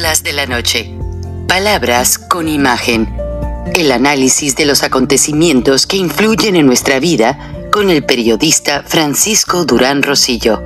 Charlas de la noche. Palabras con imagen. El análisis de los acontecimientos que influyen en nuestra vida con el periodista Francisco Durán Rosillo.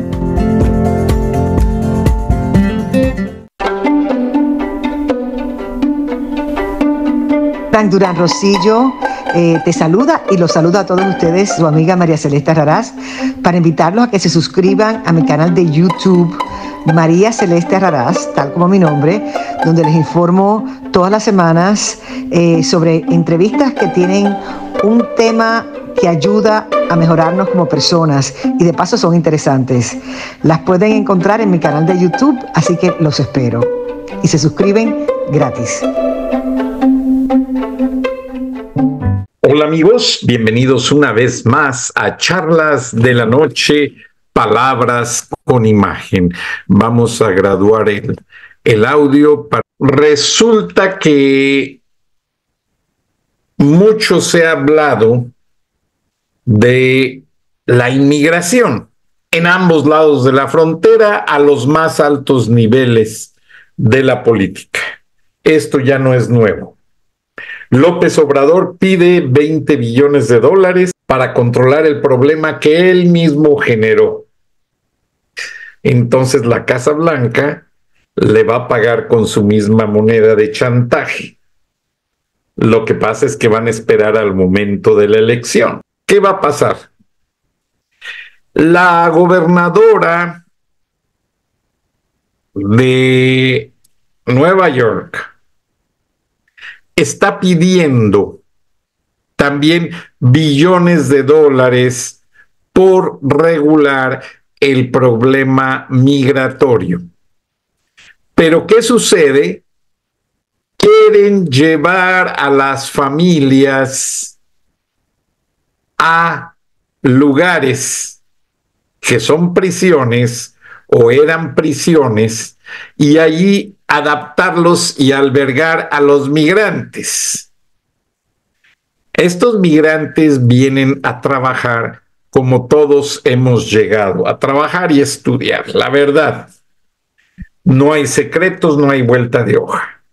Frank Durán Rosillo te saluda y los saluda a todos ustedes, su amiga María Celeste Raraz, para invitarlos a que se suscriban a mi canal de YouTube, María Celeste Raraz, tal como mi nombre, donde les informo todas las semanas sobre entrevistas que tienen un tema que ayuda a mejorarnos como personas y de paso son interesantes. Las pueden encontrar en mi canal de YouTube, así que los espero. Y se suscriben gratis. Hola amigos, bienvenidos una vez más a Charlas de la Noche, Palabras con Imagen. Vamos a graduar el audio. Resulta que mucho se ha hablado de la inmigración en ambos lados de la frontera a los más altos niveles de la política. Esto ya no es nuevo. López Obrador pide 20 billones de dólares para controlar el problema que él mismo generó. Entonces la Casa Blanca le va a pagar con su misma moneda de chantaje. Lo que pasa es que van a esperar al momento de la elección. ¿Qué va a pasar? La gobernadora de Nueva York está pidiendo también billones de dólares por regular el problema migratorio. Pero ¿qué sucede? Quieren llevar a las familias a lugares que son prisiones o eran prisiones y allí adaptarlos y albergar a los migrantes. Estos migrantes vienen a trabajar como todos hemos llegado, a trabajar y estudiar. La verdad, no hay secretos, no hay vuelta de hoja.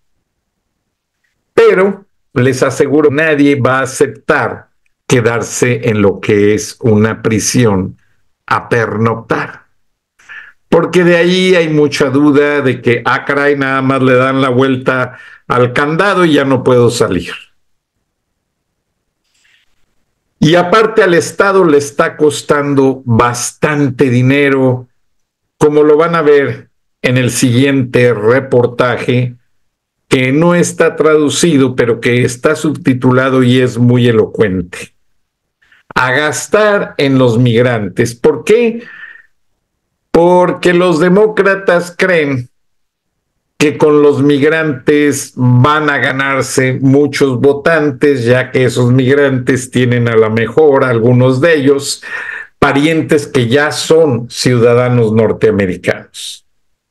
Pero les aseguro, nadie va a aceptar quedarse en lo que es una prisión a pernoctar. Porque de ahí hay mucha duda de que, caray, nada más le dan la vuelta al candado y ya no puedo salir. Y aparte al Estado le está costando bastante dinero, como lo van a ver en el siguiente reportaje, que no está traducido, pero que está subtitulado y es muy elocuente. A gastar en los migrantes. ¿Por qué? Porque los demócratas creen que con los migrantes van a ganarse muchos votantes, ya que esos migrantes tienen a lo mejor, algunos de ellos, parientes que ya son ciudadanos norteamericanos.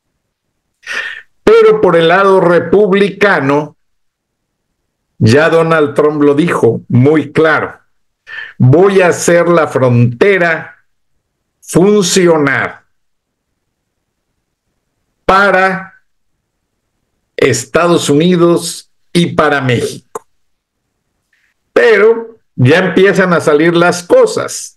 Pero por el lado republicano, ya Donald Trump lo dijo muy claro, voy a hacer la frontera funcionar para Estados Unidos y para México. Pero ya empiezan a salir las cosas.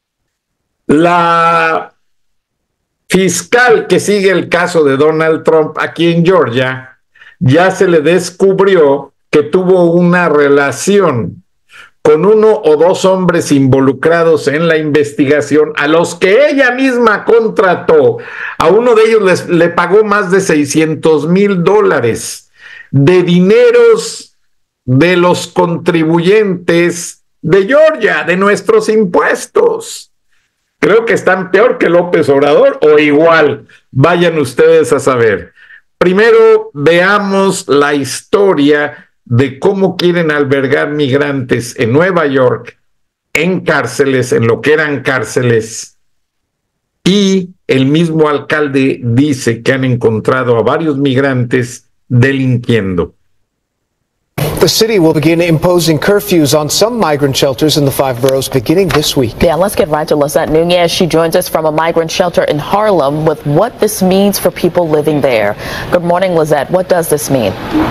La fiscal que sigue el caso de Donald Trump aquí en Georgia, ya se le descubrió que tuvo una relación con uno o dos hombres involucrados en la investigación a los que ella misma contrató. A uno de ellos le pagó más de $600,000 de dineros de los contribuyentes de Georgia, de nuestros impuestos. Creo que están peor que López Obrador o igual. Vayan ustedes a saber. Primero veamos la historia de cómo quieren albergar migrantes en Nueva York, en cárceles, en lo que eran cárceles, y el mismo alcalde dice que han encontrado a varios migrantes delinquiendo. The city will begin imposing curfews on some migrant shelters in the 5 boroughs beginning this week. Yeah, let's get right to Lizette Nunez. She joins us from a migrant shelter in Harlem with what this means for people living there. Good morning, Lizette. What does this mean?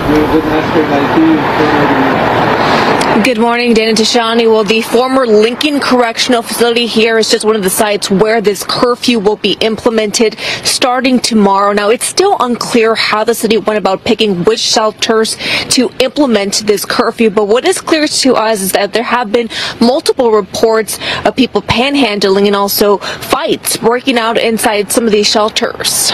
Good morning, Dana Tashani. Well, the former Lincoln Correctional Facility here is just one of the sites where this curfew will be implemented starting tomorrow. Now, it's still unclear how the city went about picking which shelters to implement this curfew, but what is clear to us is that there have been multiple reports of people panhandling and also fights breaking out inside some of these shelters.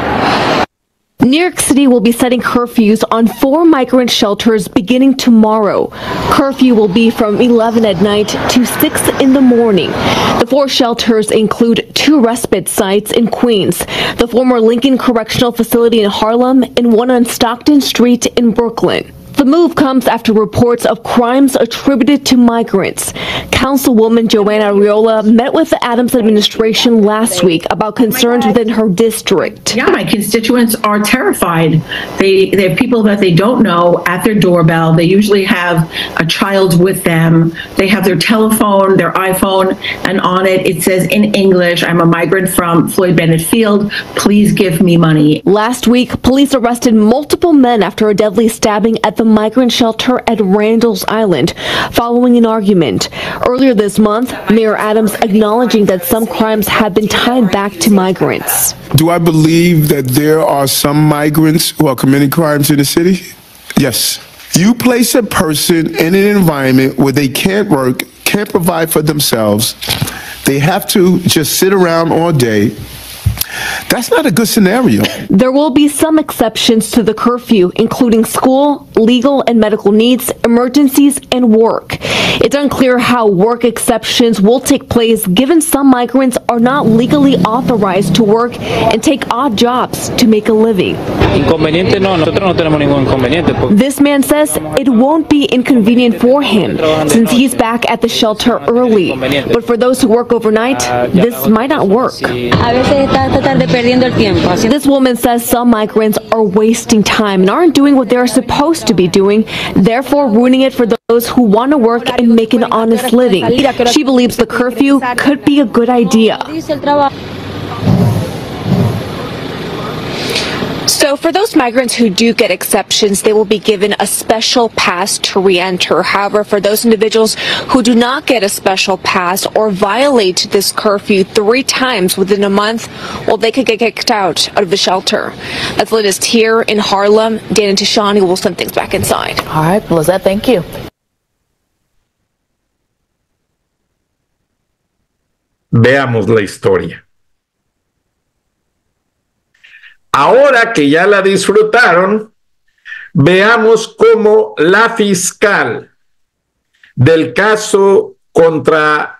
New York City will be setting curfews on 4 migrant shelters beginning tomorrow. Curfew will be from 11 at night to 6 in the morning. The 4 shelters include 2 respite sites in Queens, the former Lincoln Correctional Facility in Harlem, and one on Stockton Street in Brooklyn. The move comes after reports of crimes attributed to migrants. Councilwoman Joanna Ariola met with the Adams administration last week about concerns within her district. Yeah, my constituents are terrified. They have people that they don't know at their doorbell. They usually have a child with them. They have their telephone, their iPhone, and on it says in English, "I'm a migrant from Floyd Bennett Field. Please give me money." Last week, police arrested multiple men after a deadly stabbing at the migrant shelter at Randall's Island following an argument. Earlier this month, Mayor Adams acknowledging that some crimes have been tied back to migrants. Do I believe that there are some migrants who are committing crimes in the city? Yes. You place a person in an environment where they can't work, can't provide for themselves, they have to just sit around all day. That's not a good scenario. There will be some exceptions to the curfew, including school, legal and medical needs, emergencies, and work. It's unclear how work exceptions will take place given some migrants are not legally authorized to work and take odd jobs to make a living. Inconveniente no, nosotros no tenemos ningún inconveniente. This man says it won't be inconvenient for him since he's back at the shelter early. But for those who work overnight, this might not work. This woman says some migrants are wasting time and aren't doing what they're supposed to be doing, therefore ruining it for those who want to work and make an honest living. She believes the curfew could be a good idea. So for those migrants who do get exceptions, they will be given a special pass to re-enter. However, for those individuals who do not get a special pass or violate this curfew 3 times within a month, well, they could get kicked out of the shelter. That's the latest here in Harlem. Dana Tashani will send things back inside. All right, Lizette, thank you. Veamos la historia. Ahora que ya la disfrutaron, veamos cómo la fiscal del caso contra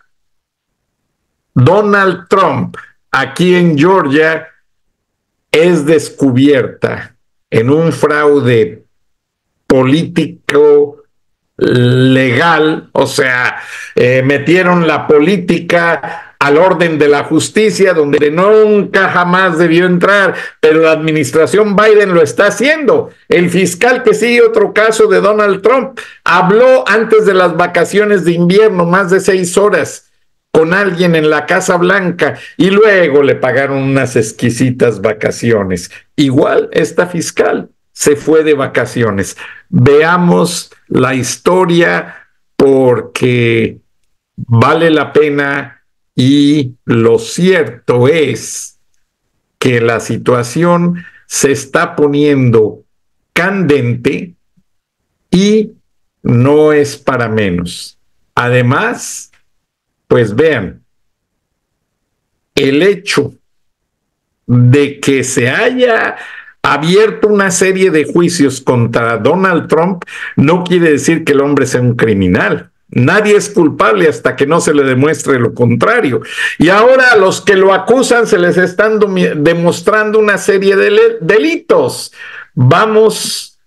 Donald Trump aquí en Georgia es descubierta en un fraude político legal, o sea, metieron la política al orden de la justicia, donde nunca jamás debió entrar, pero la administración Biden lo está haciendo. El fiscal que sigue otro caso de Donald Trump habló antes de las vacaciones de invierno, más de 6 horas, con alguien en la Casa Blanca y luego le pagaron unas exquisitas vacaciones. Igual esta fiscal se fue de vacaciones. Veamos la historia porque vale la pena. Y lo cierto es que la situación se está poniendo candente y no es para menos. Además, pues vean, el hecho de que se haya abierto una serie de juicios contra Donald Trump no quiere decir que el hombre sea un criminal. Nadie es culpable hasta que no se le demuestre lo contrario. Y ahora a los que lo acusan se les están demostrando una serie de delitos. Vamos,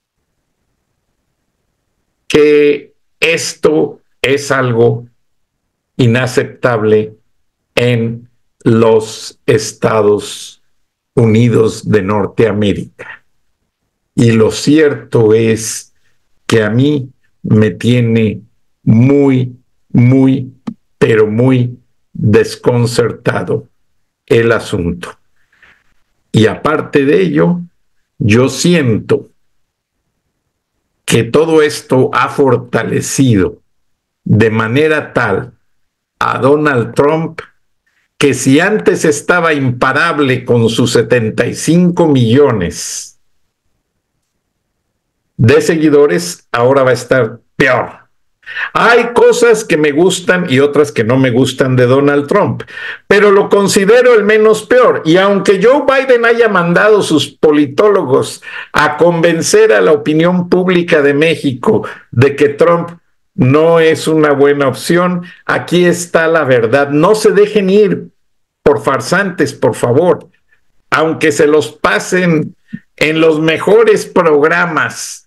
que esto es algo inaceptable en los Estados Unidos de Norteamérica. Y lo cierto es que a mí me tiene muy, pero muy desconcertado el asunto. Y aparte de ello, yo siento que todo esto ha fortalecido de manera tal a Donald Trump que si antes estaba imparable con sus 75 millones de seguidores, ahora va a estar peor. Hay cosas que me gustan y otras que no me gustan de Donald Trump, pero lo considero el menos peor. Y aunque Joe Biden haya mandado sus politólogos a convencer a la opinión pública de México de que Trump no es una buena opción, aquí está la verdad. No se dejen ir por farsantes, por favor. Aunque se los pasen en los mejores programas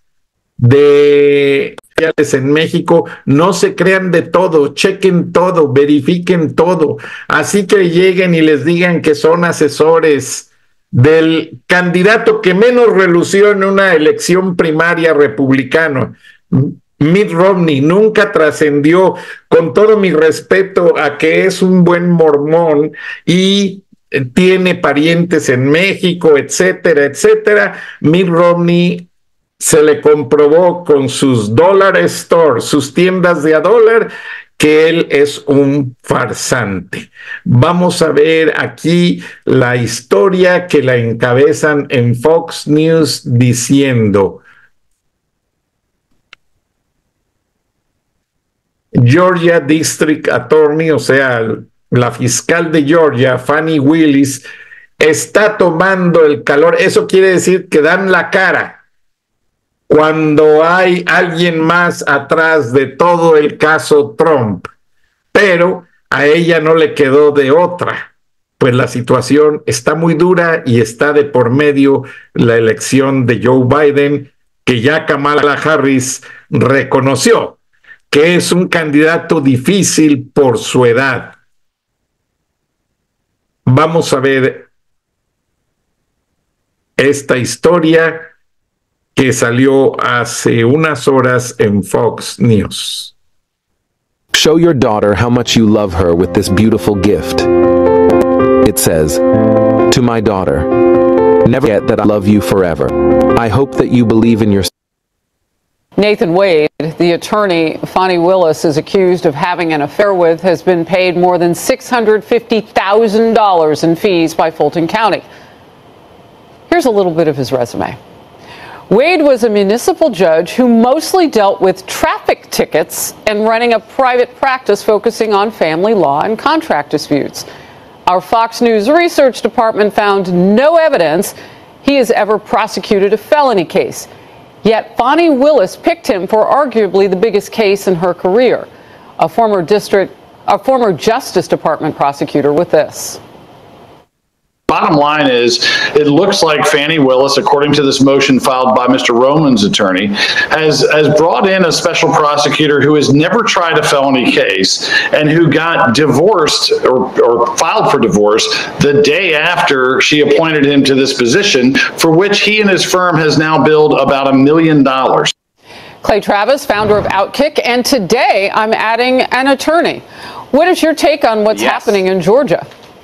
en México, no se crean de todo, chequen todo, verifiquen todo, así que lleguen y les digan que son asesores del candidato que menos relució en una elección primaria republicano, Mitt Romney, nunca trascendió, con todo mi respeto a que es un buen mormón y tiene parientes en México, etcétera, etcétera. Mitt Romney se le comprobó con sus dollar stores, sus tiendas de a dólar, que él es un farsante. Vamos a ver aquí la historia que la encabezan en Fox News diciendo: Georgia District Attorney, o sea, la fiscal de Georgia, Fani Willis, está tomando el calor. Eso quiere decir que dan la cara cuando hay alguien más atrás de todo el caso Trump, pero a ella no le quedó de otra, pues la situación está muy dura y está de por medio la elección de Joe Biden, que ya Kamala Harris reconoció que es un candidato difícil por su edad. Vamos a ver esta historia que salió hace unas horas en Fox News. Show your daughter how much you love her with this beautiful gift. It says, "To my daughter, never forget that I love you forever. I hope that you believe in yourself." Nathan Wade, the attorney Fani Willis is accused of having an affair with, has been paid more than $650,000 in fees by Fulton County. Here's a little bit of his resume. Wade was a municipal judge who mostly dealt with traffic tickets and running a private practice focusing on family law and contract disputes. Our Fox News research department found no evidence he has ever prosecuted a felony case. Yet Fani Willis picked him for arguably the biggest case in her career. A former Justice Department prosecutor with this. Bottom line is, it looks like Fani Willis, according to this motion filed by Mr. Roman's attorney, has brought in a special prosecutor who has never tried a felony case and who got divorced or filed for divorce the day after she appointed him to this position, for which he and his firm has now billed about $1 million. Clay Travis, founder of Outkick, and today I'm adding an attorney. What is your take on what's happening in Georgia?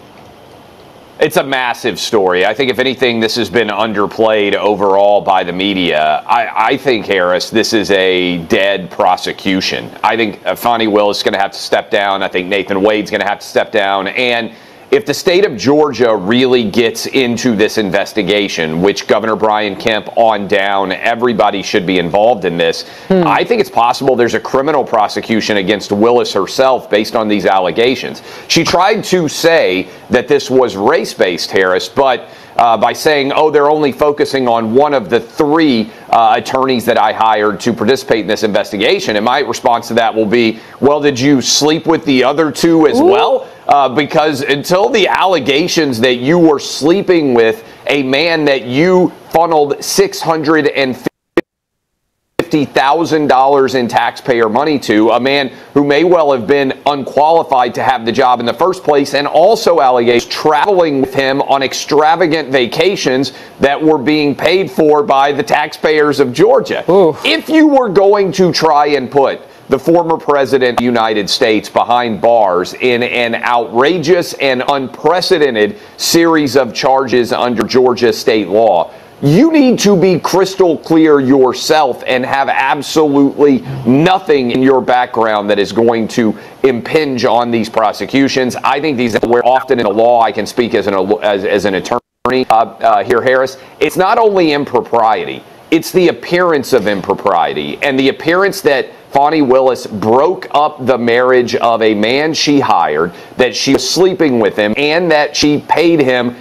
It's a massive story. I think, if anything, this has been underplayed overall by the media. I think, Harris, this is a dead prosecution. I think Fani Willis is going to have to step down. I think Nathan Wade's going to have to step down. And if the state of Georgia really gets into this investigation, which Governor Brian Kemp on down, everybody should be involved in this. I think it's possible there's a criminal prosecution against Willis herself based on these allegations. She tried to say that this was race-based, Harris, but by saying, oh, they're only focusing on one of the three attorneys that I hired to participate in this investigation. And my response to that will be, well, did you sleep with the other two as well? Because until the allegations that you were sleeping with a man that you funneled $650,000 $650,000 in taxpayer money to, a man who may well have been unqualified to have the job in the first place, and also allegations traveling with him on extravagant vacations that were being paid for by the taxpayers of Georgia. Ooh. If you were going to try and put the former president of the United States behind bars in an outrageous and unprecedented series of charges under Georgia state law, you need to be crystal clear yourself and have absolutely nothing in your background that is going to impinge on these prosecutions. I think these are often in the law. I can speak as an attorney here, Harris. It's not only impropriety, it's the appearance of impropriety and the appearance that Fani Willis broke up the marriage of a man she hired, that she was sleeping with him, and that she paid him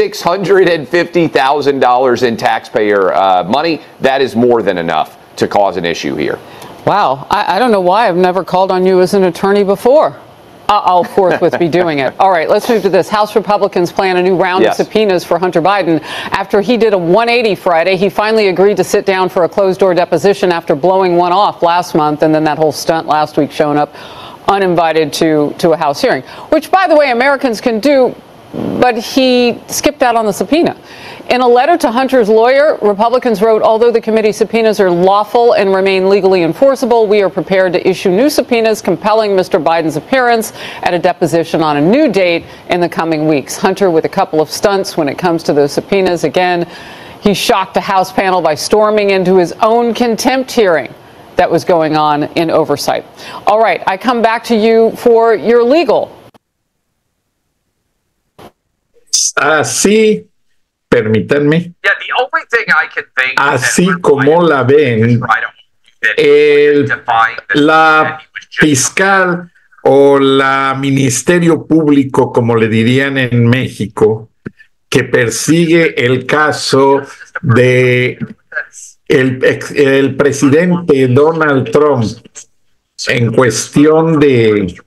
$650,000 in taxpayer money. That is more than enough to cause an issue here. Wow. I don't know why I've never called on you as an attorney before. I'll forthwith be doing it. All right, let's move to this. House Republicans plan a new round of subpoenas for Hunter Biden. After he did a 180 Friday, he finally agreed to sit down for a closed-door deposition after blowing one off last month, and then that whole stunt last week showing up uninvited to a House hearing, which, by the way, Americans can do, but he skipped out on the subpoena. In a letter to Hunter's lawyer, Republicans wrote, although the committee subpoenas are lawful and remain legally enforceable, we are prepared to issue new subpoenas compelling Mr. Biden's appearance at a deposition on a new date in the coming weeks. Hunter with a couple of stunts when it comes to those subpoenas. Again, he shocked the House panel by storming into his own contempt hearing that was going on in oversight. All right, I come back to you for your legal. Así, permítanme, así como la ven, la fiscal o la Ministerio Público, como le dirían en México, que persigue el caso de el presidente Donald Trump en cuestión de,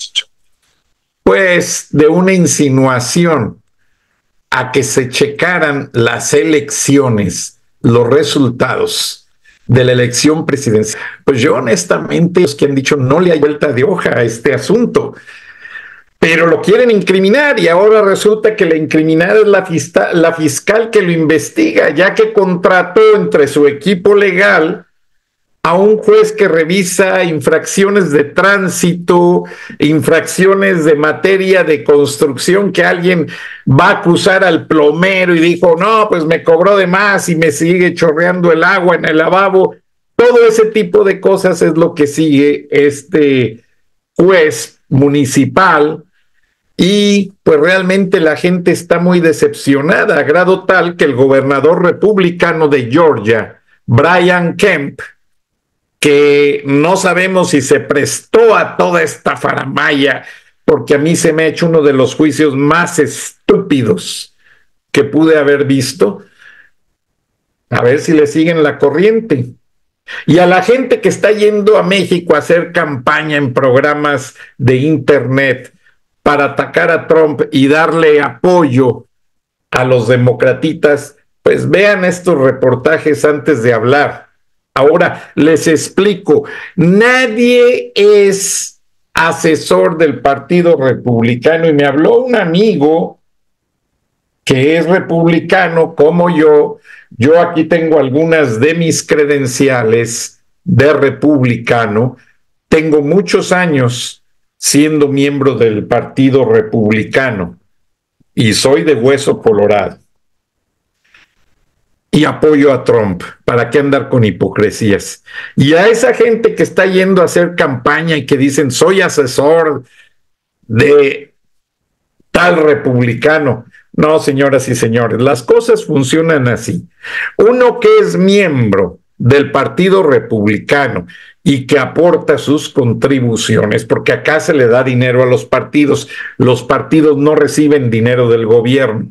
pues, de una insinuación a que se checaran las elecciones, los resultados de la elección presidencial. Pues yo honestamente, los que han dicho no le hay vuelta de hoja a este asunto, pero lo quieren incriminar y ahora resulta que la incriminada es la fiscal que lo investiga, ya que contrató entre su equipo legal a un juez que revisa infracciones de tránsito, infracciones de materia de construcción, que alguien va a acusar al plomero y dijo, no, pues me cobró de más y me sigue chorreando el agua en el lavabo. Todo ese tipo de cosas es lo que sigue este juez municipal y pues realmente la gente está muy decepcionada, a grado tal que el gobernador republicano de Georgia, Brian Kemp, que no sabemos si se prestó a toda esta faramalla, porque a mí se me ha hecho uno de los juicios más estúpidos que pude haber visto. A ver si le siguen la corriente. Y a la gente que está yendo a México a hacer campaña en programas de internet para atacar a Trump y darle apoyo a los democratas, pues vean estos reportajes antes de hablar. Ahora les explico, nadie es asesor del Partido Republicano y me habló un amigo que es republicano como yo aquí tengo algunas de mis credenciales de republicano, tengo muchos años siendo miembro del Partido Republicano y soy de hueso colorado. Y apoyo a Trump, ¿para qué andar con hipocresías? Y a esa gente que está yendo a hacer campaña y que dicen, soy asesor de tal republicano. No, señoras y señores, las cosas funcionan así. Uno que es miembro del Partido Republicano y que aporta sus contribuciones, porque acá se le da dinero a los partidos no reciben dinero del gobierno.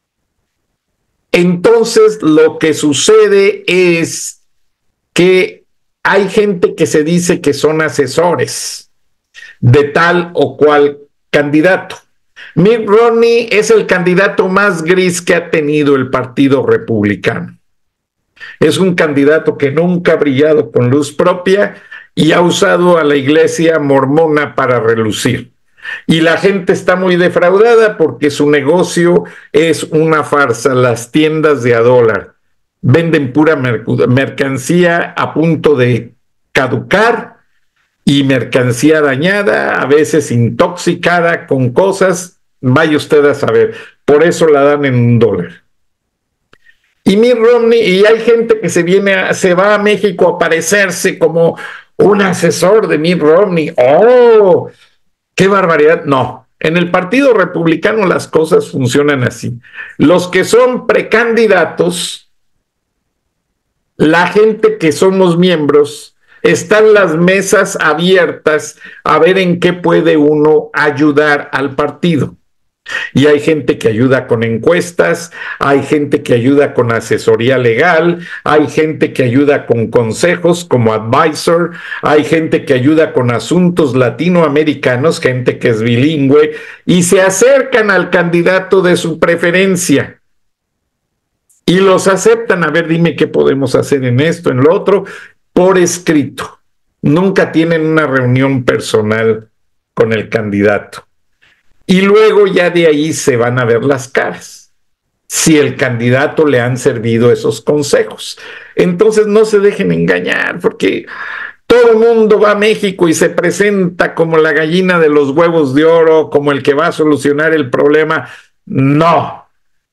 Entonces, lo que sucede es que hay gente que se dice que son asesores de tal o cual candidato. Mitt Romney es el candidato más gris que ha tenido el Partido Republicano. Es un candidato que nunca ha brillado con luz propia y ha usado a la iglesia mormona para relucir. Y la gente está muy defraudada porque su negocio es una farsa, las tiendas de $1. Venden pura mercancía a punto de caducar y mercancía dañada, a veces intoxicada con cosas, vaya usted a saber. Por eso la dan en $1. Y Mitt Romney, y hay gente que se va a México a aparecerse como un asesor de Mitt Romney. ¡Oh! ¡Qué barbaridad! No, en el Partido Republicano las cosas funcionan así. Los que son precandidatos, la gente que somos miembros, están las mesas abiertas a ver en qué puede uno ayudar al partido. Y hay gente que ayuda con encuestas, hay gente que ayuda con asesoría legal, hay gente que ayuda con consejos como advisor, hay gente que ayuda con asuntos latinoamericanos, gente que es bilingüe, y se acercan al candidato de su preferencia y los aceptan. A ver, dime qué podemos hacer en esto, en lo otro, por escrito. Nunca tienen una reunión personal con el candidato. Y luego ya de ahí se van a ver las caras, si el candidato le han servido esos consejos. Entonces no se dejen engañar, porque todo el mundo va a México y se presenta como la gallina de los huevos de oro, como el que va a solucionar el problema. No,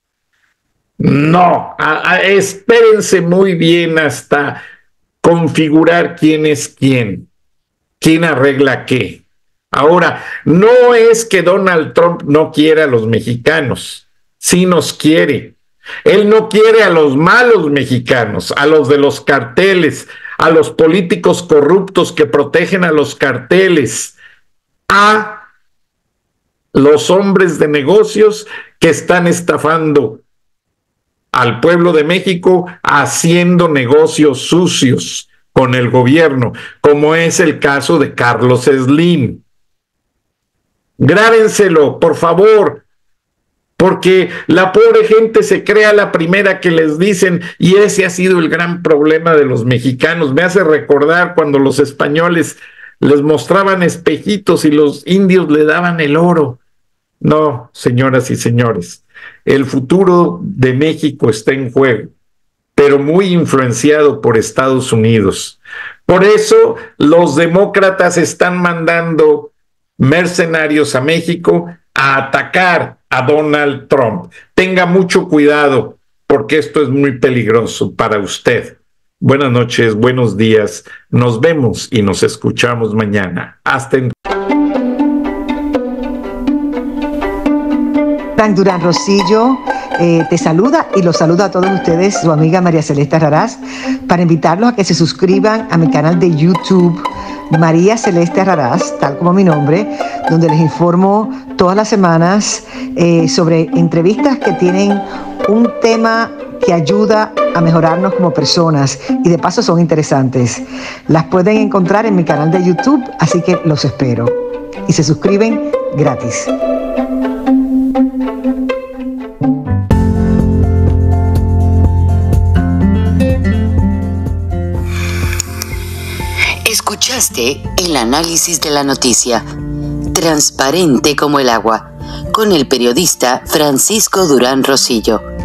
espérense muy bien hasta configurar quién es quién arregla qué. Ahora, no es que Donald Trump no quiera a los mexicanos, sí nos quiere. Él no quiere a los malos mexicanos, a los de los carteles, a los políticos corruptos que protegen a los carteles, a los hombres de negocios que están estafando al pueblo de México haciendo negocios sucios con el gobierno, como es el caso de Carlos Slim. Grábenselo, por favor, porque la pobre gente se crea la primera que les dicen, y ese ha sido el gran problema de los mexicanos. Me hace recordar cuando los españoles les mostraban espejitos y los indios le daban el oro. No, señoras y señores, el futuro de México está en juego, pero muy influenciado por Estados Unidos. Por eso los demócratas están mandando mercenarios a México a atacar a Donald Trump. Tenga mucho cuidado, porque esto es muy peligroso para usted. Buenas noches, buenos días. Nos vemos y nos escuchamos mañana. Hasta entonces. Frank Durán Rosillo te saluda y los saluda a todos ustedes, su amiga María Celeste Raraz, para invitarlos a que se suscriban a mi canal de YouTube, María Celeste Raraz, tal como mi nombre, donde les informo todas las semanas sobre entrevistas que tienen un tema que ayuda a mejorarnos como personas y de paso son interesantes. Las pueden encontrar en mi canal de YouTube, así que los espero. Y se suscriben gratis. Escuchaste el análisis de la noticia, transparente como el agua, con el periodista Francisco Durán Rosillo.